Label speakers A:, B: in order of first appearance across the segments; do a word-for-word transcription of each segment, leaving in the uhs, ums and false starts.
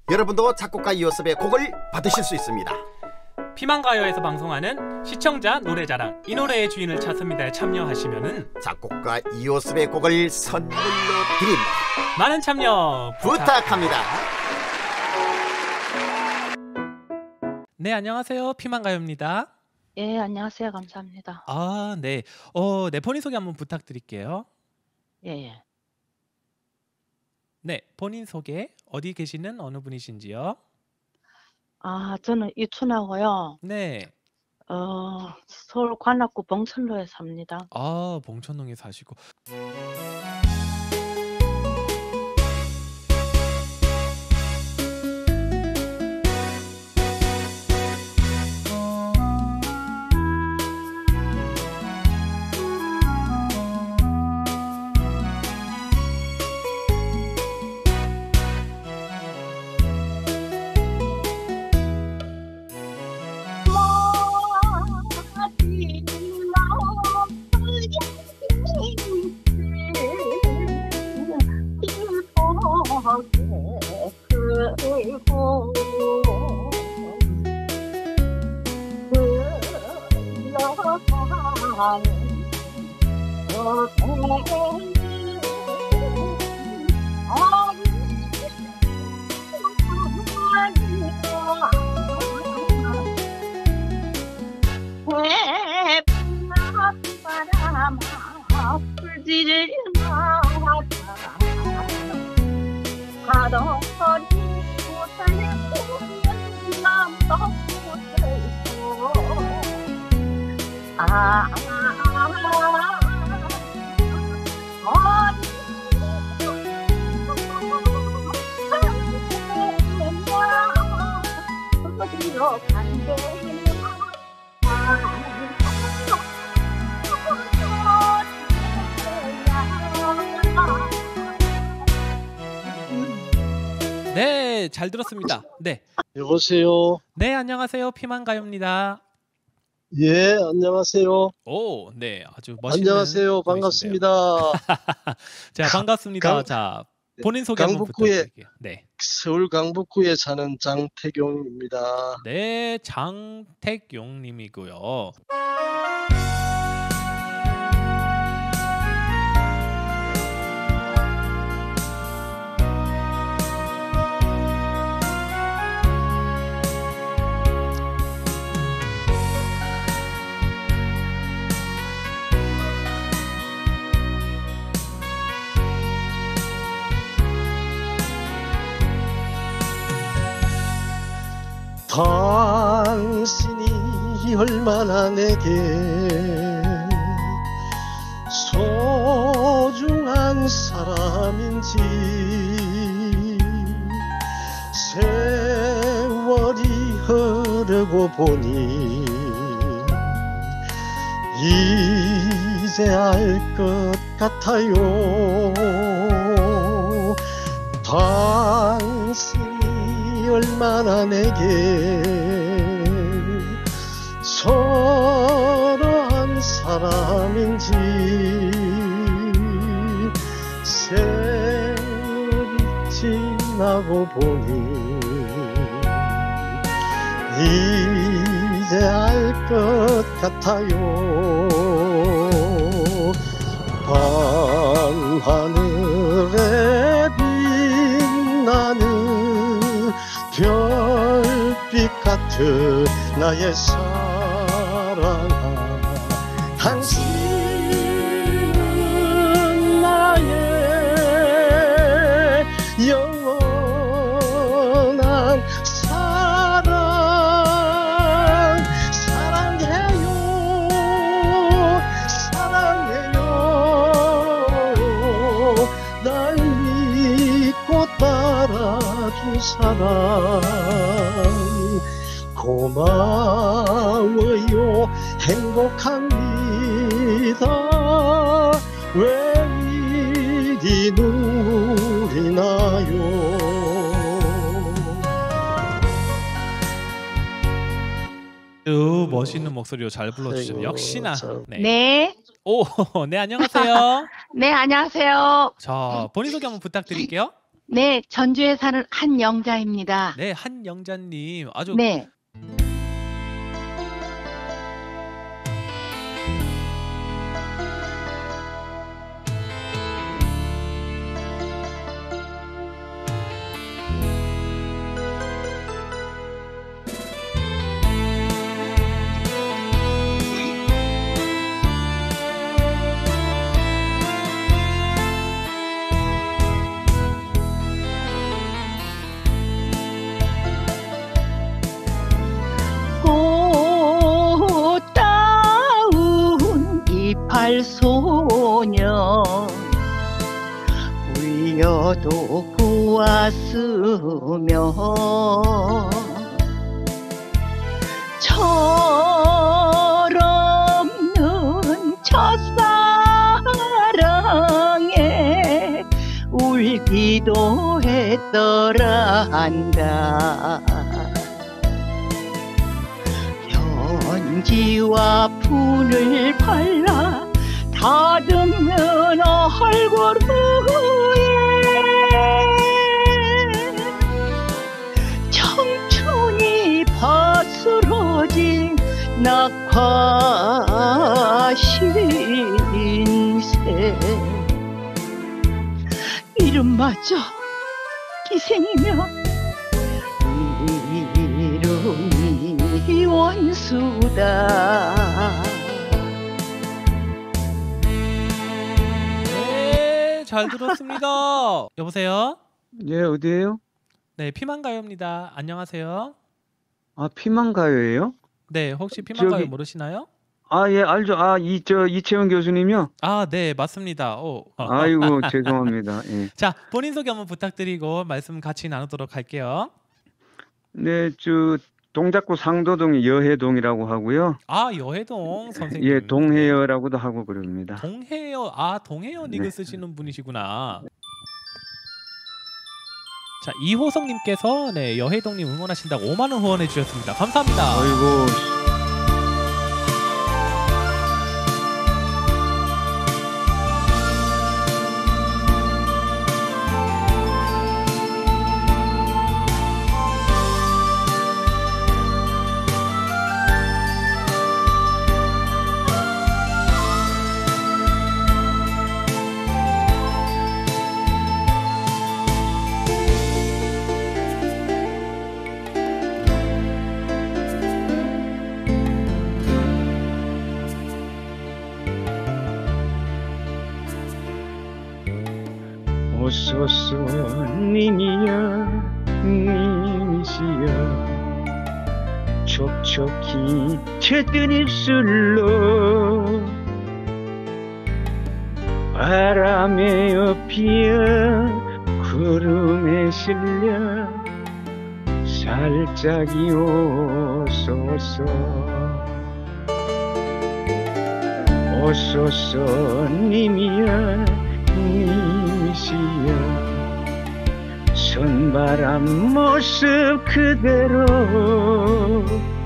A: 여러분도 작곡가 이호섭의 곡을 받으실 수 있습니다.
B: 피망가요에서 방송하는 시청자 노래자랑 이 노래의 주인을 찾습니다에 참여하시면은
A: 작곡가 이호섭의 곡을 선물로 드립니다.
B: 많은 참여
A: 부탁합니다.
B: 네, 안녕하세요. 피망가요입니다.
C: 예, 안녕하세요. 감사합니다.
B: 아, 네. 어, 네, 본인 소개 한번 부탁드릴게요.
C: 예, 예.
B: 네, 본인 소개. 어디 계시는 어느 분이신지요?
C: 아, 저는 이춘하고요.
B: 네.
C: 어, 서울 관악구 봉천로에 삽니다.
B: 아, 봉천동에 사시고. 네, 잘 들었습니다. 네.
D: 여보세요.
B: 네, 안녕하세요. 피망가요입니다.
D: 예, 안녕하세요.
B: 오, 네, 아주 멋있는
D: 안녕하세요.
B: 분이신데요.
D: 반갑습니다.
B: 자, 반갑습니다.
D: 강-
B: 자, 본인 소개 한번
D: 강북구에-
B: 부탁드릴게요. 네.
D: 서울 강북구에 사는 장태경입니다.
B: 네, 장택용 님이고요.
D: 당신이 얼마나 내게 소중한 사람인지 세월이 흐르고 보니 이제 알 것 같아요. 당신이 얼마나 내게 소중한 사람인지 세월이 지나고 보니 이제 알 것 같아요. 밤하늘에 빛나는 별빛 같은 나의 사랑아, 당신은 나의 영원한 사랑. 사랑해요, 사랑해요. 날 믿고 따라준 사랑 고마워요. 행복합니다. 왜 이리 눈물이 나요.
B: 아주 멋있는 목소리로 잘 불러주셨네요.
D: 아이고,
B: 역시나.
D: 참.
B: 네.
C: 네.
B: 오, 네, 안녕하세요.
C: 네, 안녕하세요.
B: 자, 본인 소개 한번 부탁드릴게요.
C: 네, 전주에 사는 한영자입니다.
B: 네, 한영자님 아주
C: 네. 꽃다운 이팔소년 울려도 구왔으면 철없는 첫사랑에 울기도 했더라 한다. 편지와 푼을 발라 다듬는 얼굴 후에 청춘이 바스러진 낙화 신세 이름마저 기생이며 이름이 원수다.
B: 네, 잘 들었습니다. 여보세요?
E: 예, 어디에요?
B: 네, 피만가요입니다. 안녕하세요.
E: 아, 피만가요예요?
B: 네, 혹시 피만가요
E: 저기-
B: 모르시나요?
E: 아, 예, 알죠. 아, 이, 저, 이채원 교수님이요?
B: 아, 네, 맞습니다. 오.
E: 아이고, 죄송합니다. 예.
B: 자, 본인 소개 한번 부탁드리고 말씀 같이 나누도록 할게요.
E: 네, 저, 동작구 상도동이 여해동이라고 하고요.
B: 아, 여해동 선생님.
E: 예, 동해여라고도 하고 그럽니다.
B: 동해여. 아, 동해여 니그
E: 네.
B: 쓰시는 분이시구나. 자, 이호성님께서 네, 여해동님 응원하신다고 오만 원 후원해 주셨습니다. 감사합니다.
E: 아이고, 오소서 님이여 님이시여 촉촉히 쳤던 입술로 바람에 엎이어 구름에 실려 살짝이 오소서 오소서 님이여 님이시여 손바람 모습 그대로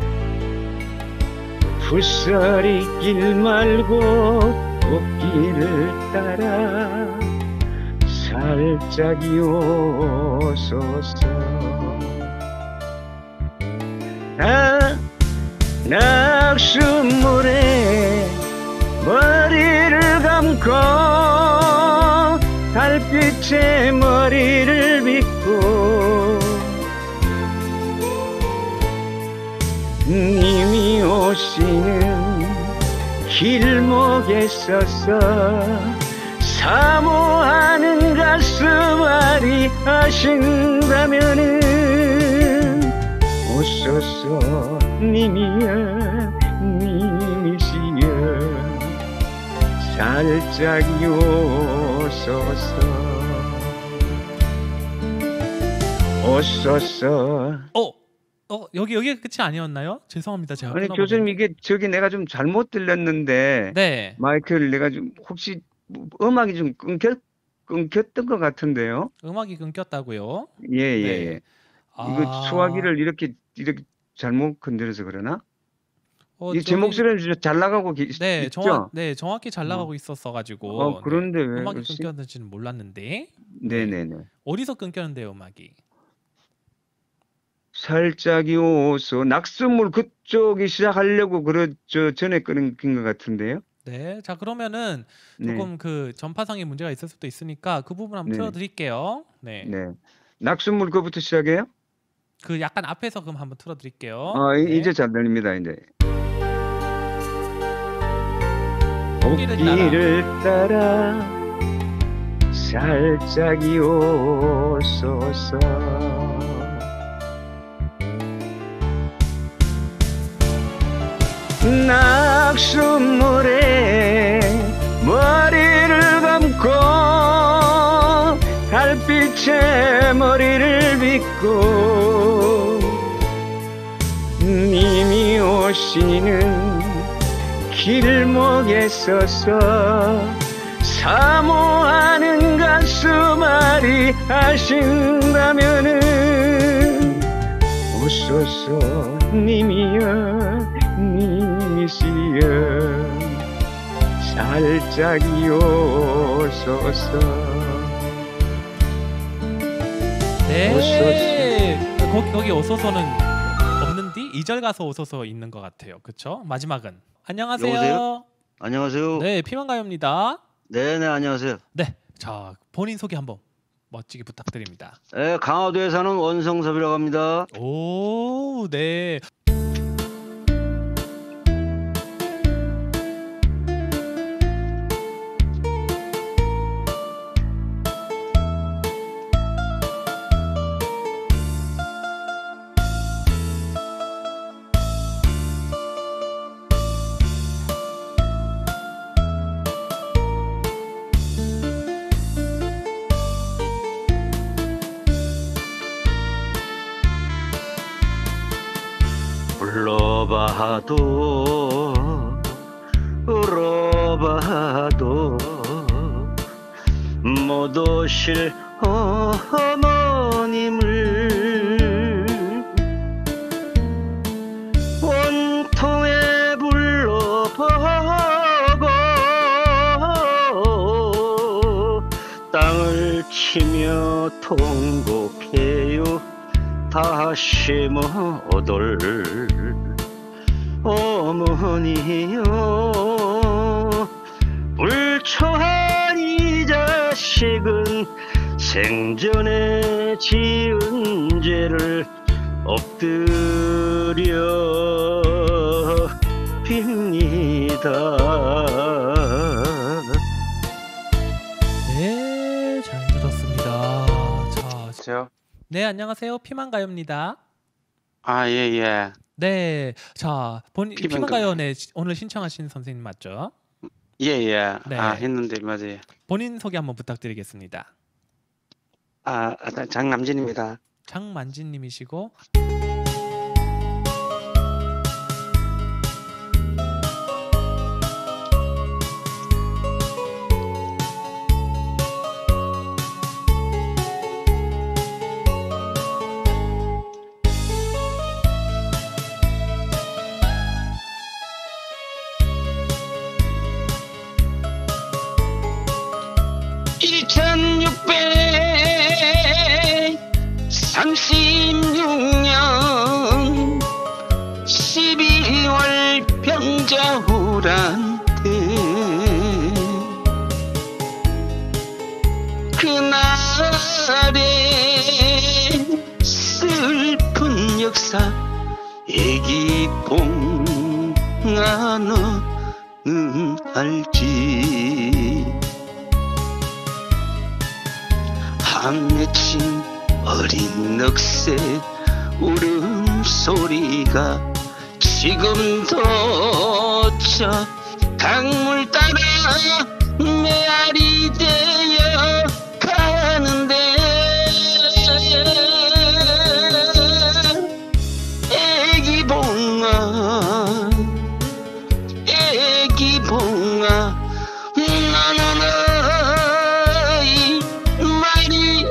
E: 풋서리길 말고 꽃길을 따라 살짝이 오소서 나 낙수물에 머리를 감고 달빛에 머리를 빗고 님이 오시는 길목에 서서 사모하는 가슴 아리 하신다면은 오소서 님이여 님이시여 살짝이 오소서 오소서
B: 어, 어 여기 여기 끝이 아니었나요? 죄송합니다. 제가
E: 아니
B: 끊어버렸-
E: 교수님 이게 저기 내가 좀 잘못 들렸는데
B: 네,
E: 마이크를 내가 좀 혹시 음악이 좀 끊겼 끊겼던 것 같은데요?
B: 음악이 끊겼다고요?
E: 예예
B: 네.
E: 이거
B: 아,
E: 수화기를 이렇게 이렇게 잘못 건드려서 그러나?
B: 어,
E: 이 제
B: 저기-
E: 목소리는 진짜 잘 나가고 계시,
B: 네,
E: 있죠?
B: 정확, 네, 정확히 잘 나가고 있었어 가지고.
E: 어, 그런데 왜
B: 음악이
E: 그러지?
B: 끊겼는지는 몰랐는데.
E: 네네네.
B: 어디서 끊겼는데요, 음악이?
E: 살짝이 오서 낙선물 그쪽이 시작하려고 그랬죠. 전에 끊긴 것 같은데요.
B: 네. 자, 그러면은
E: 네.
B: 조금 그 전파상에 문제가 있을 수도 있으니까 그 부분 한번
E: 네.
B: 틀어 드릴게요. 네.
E: 네. 낙선물 그부터 시작해요?
B: 그 약간 앞에서 그럼 한번 틀어 드릴게요.
E: 아, 이-
B: 네.
E: 이제 잘 들립니다. 이제.
B: 꽃길을 따라.
E: 꽃길을 따라 살짝이 오소서 낙수물에 머리를 감고 달빛에 머리를 빗고 님이 오시는 길목에 서서 사모하는 가슴앓이 하신다면은 오소서 님이여 님이시여 살짝이 오소서
B: 네. 거기 거기 오소서는 없는디 이 절 가서 오소서 있는 것 같아요. 그렇죠? 마지막은 안녕하세요.
F: 여보세요? 안녕하세요.
B: 네, 피만가요입니다.
F: 네, 네, 안녕하세요.
B: 네, 자 본인 소개 한번 멋지게 부탁드립니다.
F: 네, 강화도에 사는 원성섭이라고 합니다.
B: 오, 네.
F: 불러봐도 울어봐도 못 오실 어머님을 원통에 불러보고 땅을 치며 통곡해요 다시 못 올 어머니여 불초한 이 자식은 생전에 지은 죄를 엎드려 빕니다.
B: 네, 잘 들었습니다. 자,
G: 저,
B: 네, 안녕하세요. 피만가요입니다.
G: 아, 예, 예.
B: 네, 자, 본
G: 피만가요.
B: 피만가요 네 오늘 신청하신 선생님 맞죠?
G: 예, 예.
B: 네.
G: 아, 했는데, 맞아요.
B: 본인 소개 한번 부탁드리겠습니다.
G: 아, 아, 장남진입니다.
B: 장만진님이시고
F: 천육백삼십육 년 십이월 병자호란 때 그날의 슬픈 역사 애기봉아 너는 알지 한 맺힌 어린 넋의 울음소리가 지금도 저 강물 따라 메아리 되어 가는데 애기봉아 애기봉아 나는 어이 말이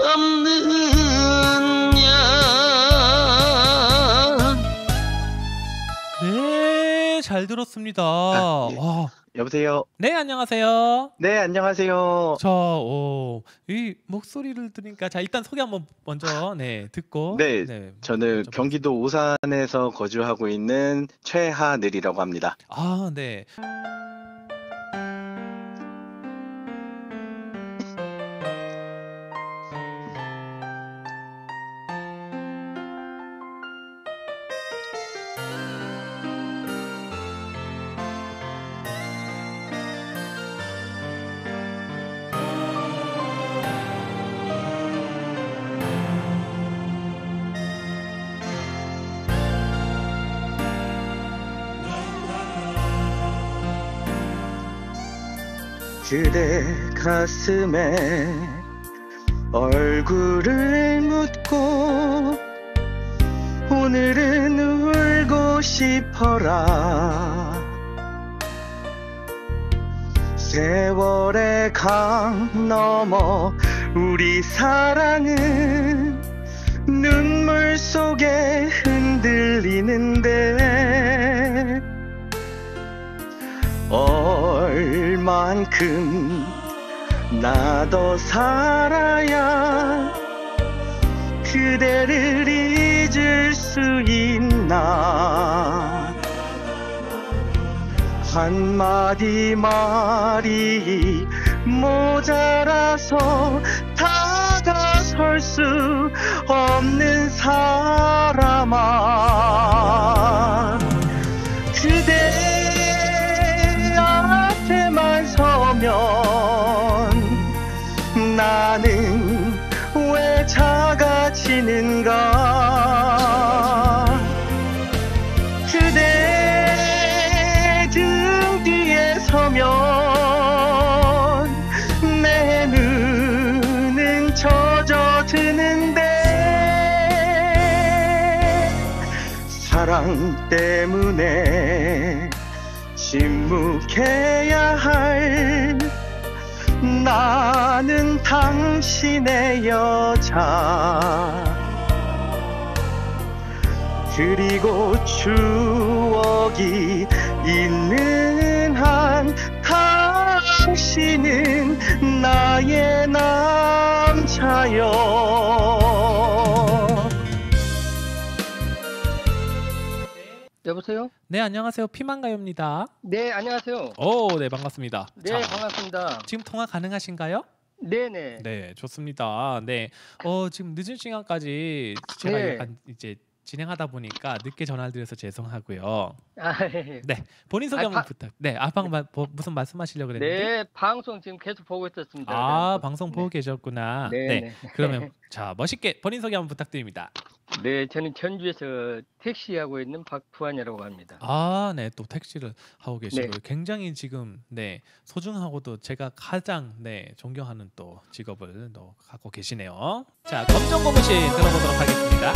F: 없느냐.
B: 네, 잘 들었습니다.
H: 아, 예.
B: 와.
H: 여보세요.
B: 네, 안녕하세요.
H: 네, 안녕하세요.
B: 자, 오, 이 목소리를 들으니까 자 일단 소개 한번 먼저 네 듣고
H: 네,
B: 네,
H: 저는
B: 여쭤보겠습니다.
H: 경기도 오산에서 거주하고 있는 최하늘이라고 합니다.
B: 아, 네.
D: 그대 가슴에 얼굴을 묻고 오늘은 울고 싶어라. 세월의 강 넘어 우리 사랑은 눈물 속에 흔들리는데 얼만큼 나 더 살아야 그대를 잊을 수 있나. 한마디 말이 모자라서 다가설 수 없는 사람아. 그대 앞에만 서면 나는 왜 작아지는가. 그대 등 뒤에 서면 내 눈은 젖어드는데 사랑 때문에 침묵해야 할 나는 당신의 여자. 그리고 추억이 있는 한 당신은 나의 남자여.
I: 여보세요?
B: 네, 안녕하세요. 피만가요입니다.
I: 네, 안녕하세요.
B: 오, 네, 반갑습니다.
I: 네,
B: 자,
I: 반갑습니다.
B: 지금 통화 가능하신가요?
I: 네네.
B: 네, 좋습니다. 네, 어 지금 늦은 시간까지 제가
I: 네.
B: 약간 이제 진행하다 보니까 늦게 전화를 드려서 죄송하고요.
I: 아, 네.
B: 네, 본인 소개
I: 아,
B: 한번
I: 바-
B: 부탁. 네, 아 방금 뭐, 무슨 말씀하시려고 그랬는데?
I: 네, 방송 지금 계속 보고 있었습니다.
B: 아,
I: 그래서-
B: 방송 보고 계셨구나.
I: 네,
B: 네,
I: 네.
B: 그러면 자 멋있게 본인 소개 한번 부탁드립니다.
I: 네, 저는 전주에서 택시하고 있는 박부환이라고 합니다.
B: 아, 네, 또 택시를 하고 계시고
I: 네.
B: 굉장히 지금 네 소중하고도 제가 가장 네 존경하는 또 직업을 또 갖고 계시네요. 자, 검정 고무신 들어보도록 하겠습니다.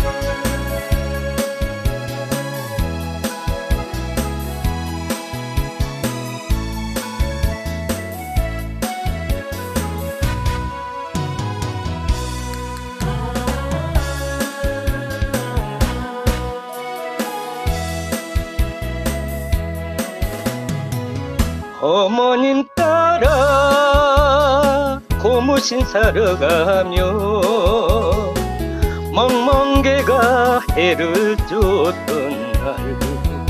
D: 어머님 따라 고무신 사러 가며 멍멍개가 해를 쫓던 날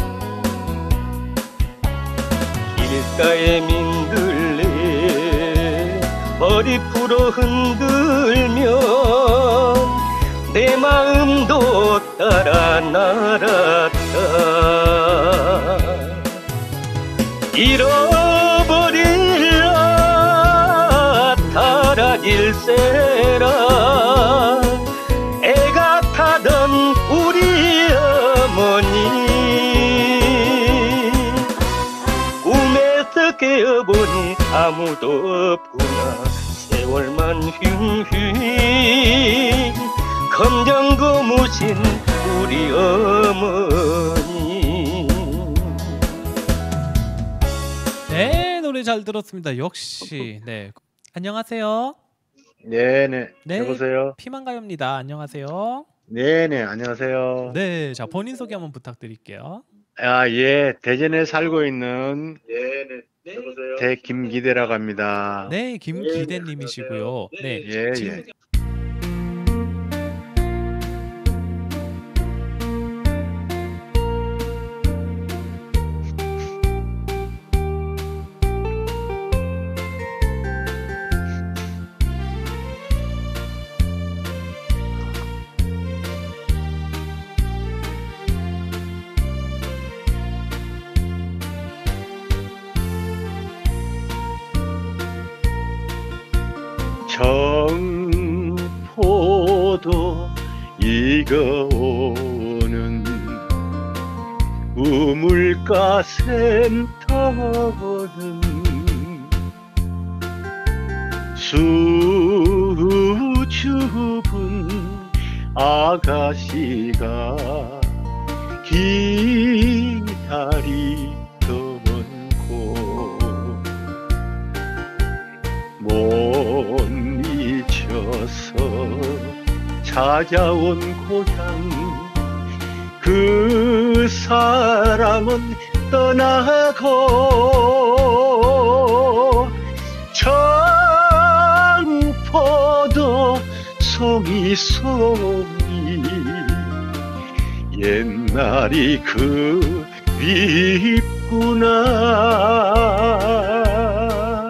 D: 길가에 민들레 머리 풀어 흔들면 내 마음도 따라 날았다. 잃어버릴라 달아질세라 애가 타던 우리 어머니 꿈에서 깨어보니 아무도 없구나. 세월만 휘휘 검정 고무신 우리 어머니.
B: 네, 노래 잘 들었습니다. 역시 네. 안녕하세요.
J: 네네.
B: 네,
J: 여보세요.
B: 피만가요입니다. 안녕하세요.
J: 네네. 안녕하세요.
B: 네, 자 본인 소개 한번 부탁드릴게요.
J: 아, 예, 대전에 살고 있는 대 김기대라고 합니다.
B: 네, 김기대님이시고요. 네,
J: 예,
B: 지금
J: 예. 청포도 익어오는 우물가 센터는 수줍은 아가씨가 기다리던 곳 못 잊혀서 찾아온 고향 그 사람은 떠나고 청포도 송이 송이 옛날이 그립구나.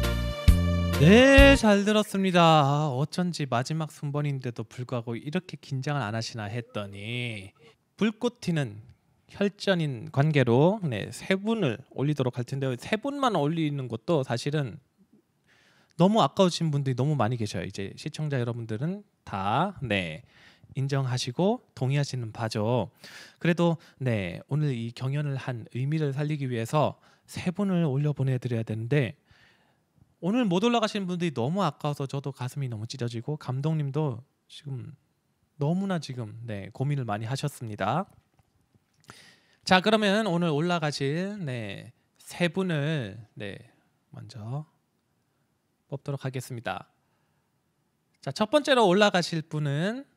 B: 네, 잘 들었습니다. 아, 어쩐지 마지막 순번인데도 불구하고 이렇게 긴장을 안 하시나 했더니 불꽃 튀는 혈전인 관계로 네, 세 분을 올리도록 할 텐데요. 세 분만 올리는 것도 사실은 너무 아까우신 분들이 너무 많이 계셔요. 이제 시청자 여러분들은 다 네, 인정하시고 동의하시는 바죠. 그래도 네, 오늘 이 경연을 한 의미를 살리기 위해서 세 분을 올려 보내드려야 되는데 오늘 못 올라가시는 분들이 너무 아까워서 저도 가슴이 너무 찢어지고 감독님도 지금 너무나 지금 네, 고민을 많이 하셨습니다. 자, 그러면 오늘 올라가실 네, 세 분을 네, 먼저 뽑도록 하겠습니다. 자, 첫 번째로 올라가실 분은